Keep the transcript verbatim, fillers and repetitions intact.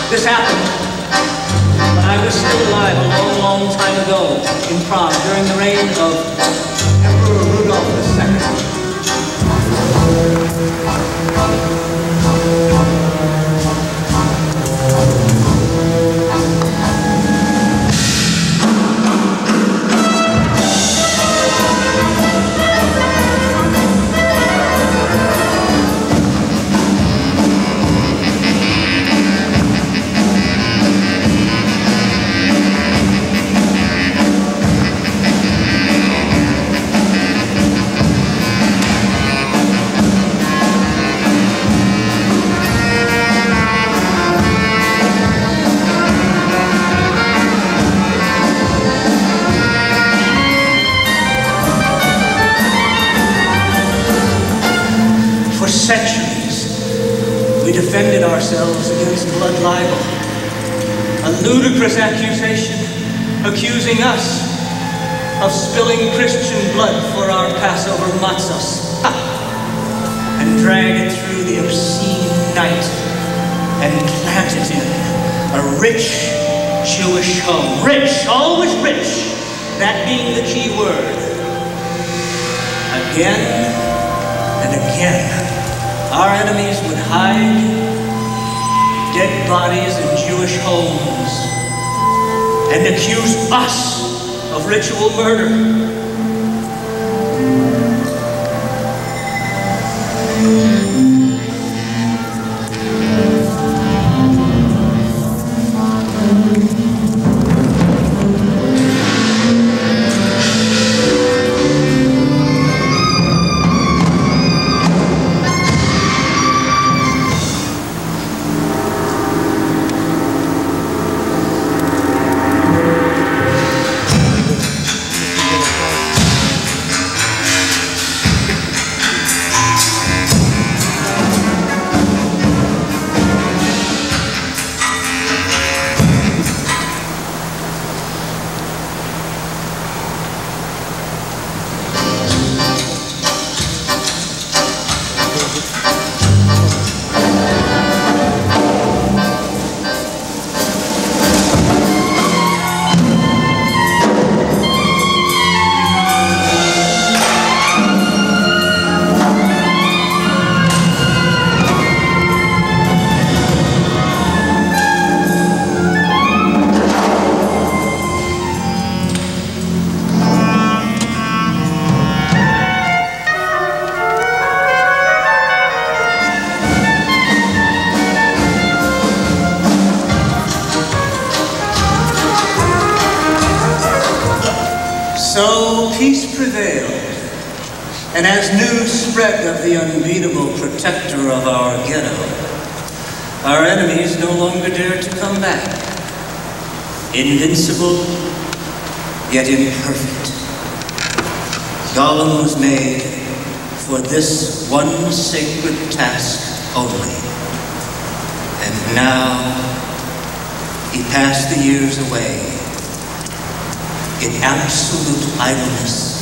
This happened when I was still alive a long, long time ago in Prague during the reign of Emperor Rudolph the Second. For centuries, we defended ourselves against blood libel, a ludicrous accusation accusing us of spilling Christian blood for our Passover matzahs, ha! And drag it through the obscene night and plant it in a rich Jewish home. Rich, always rich, that being the key word. Again and again, our enemies would hide dead bodies in Jewish homes and accuse us of ritual murder. So peace prevailed, and as news spread of the unbeatable protector of our ghetto, our enemies no longer dared to come back. Invincible, yet imperfect, Golem was made for this one sacred task only. And now he passed the years away in absolute idleness